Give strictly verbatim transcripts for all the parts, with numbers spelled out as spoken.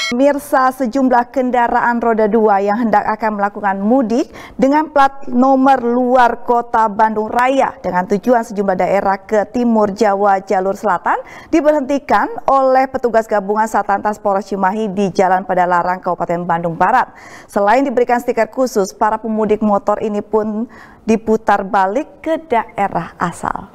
Mirsa, sejumlah kendaraan roda dua yang hendak akan melakukan mudik dengan plat nomor luar kota Bandung Raya dengan tujuan sejumlah daerah ke Timur Jawa jalur selatan diberhentikan oleh petugas gabungan Satlantas Polres Cimahi di Jalan Padalarang, Kabupaten Bandung Barat. Selain diberikan stiker khusus, para pemudik motor ini pun diputar balik ke daerah asal.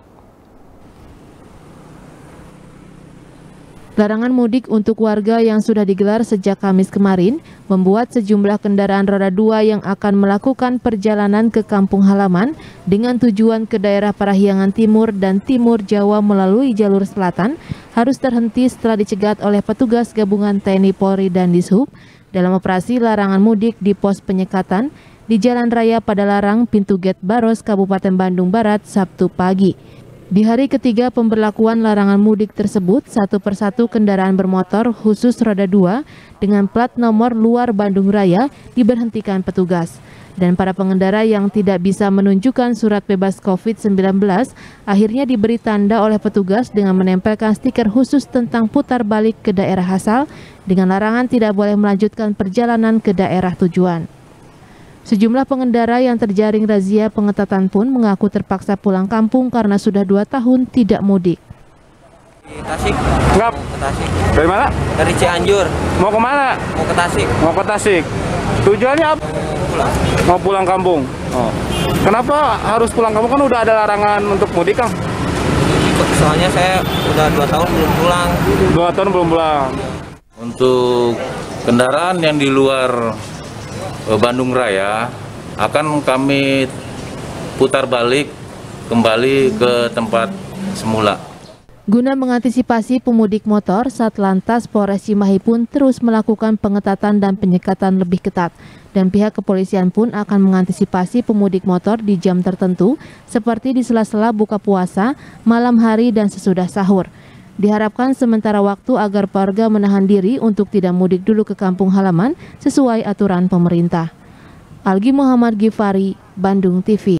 Larangan mudik untuk warga yang sudah digelar sejak Kamis kemarin membuat sejumlah kendaraan roda dua yang akan melakukan perjalanan ke kampung halaman dengan tujuan ke daerah Parahyangan Timur dan Timur Jawa melalui jalur selatan harus terhenti setelah dicegat oleh petugas gabungan T N I Polri dan Dishub dalam operasi larangan mudik di pos penyekatan di Jalan Raya Padalarang, Pintu Gate Baros, Kabupaten Bandung Barat, Sabtu pagi. Di hari ketiga pemberlakuan larangan mudik tersebut, satu persatu kendaraan bermotor khusus roda dua dengan plat nomor luar Bandung Raya diberhentikan petugas. Dan para pengendara yang tidak bisa menunjukkan surat bebas COVID sembilan belas akhirnya diberi tanda oleh petugas dengan menempelkan stiker khusus tentang putar balik ke daerah asal dengan larangan tidak boleh melanjutkan perjalanan ke daerah tujuan. Sejumlah pengendara yang terjaring razia pengetatan pun mengaku terpaksa pulang kampung karena sudah dua tahun tidak mudik. Di Tasik. Enggak. Ke Tasik. Dari mana? Dari Cianjur. Mau kemana? Mau ke Tasik. Mau ke Tasik. Tujuannya apa? Pulang. Mau pulang kampung. Oh. Kenapa harus pulang kampung? Kan udah ada larangan untuk mudik, Kang. Soalnya saya udah dua tahun belum pulang. Dua tahun belum pulang. Untuk kendaraan yang di luar Bandung Raya akan kami putar balik kembali ke tempat semula. Guna mengantisipasi pemudik motor, Satlantas Polres Cimahi pun terus melakukan pengetatan dan penyekatan lebih ketat. Dan pihak kepolisian pun akan mengantisipasi pemudik motor di jam tertentu seperti di sela-sela buka puasa, malam hari dan sesudah sahur. Diharapkan sementara waktu agar warga menahan diri untuk tidak mudik dulu ke kampung halaman sesuai aturan pemerintah. Algi Muhammad Gifari, Bandung T V.